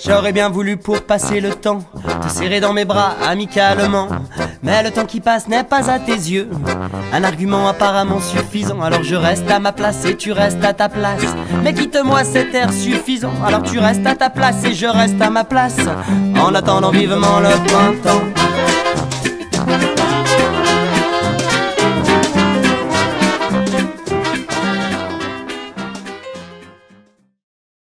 J'aurais bien voulu pour passer le temps te serrer dans mes bras amicalement, mais le temps qui passe n'est pas à tes yeux un argument apparemment suffisant. Alors je reste à ma place et tu restes à ta place, mais quitte-moi cet air suffisant. Alors tu restes à ta place et je reste à ma place, en attendant vivement le printemps.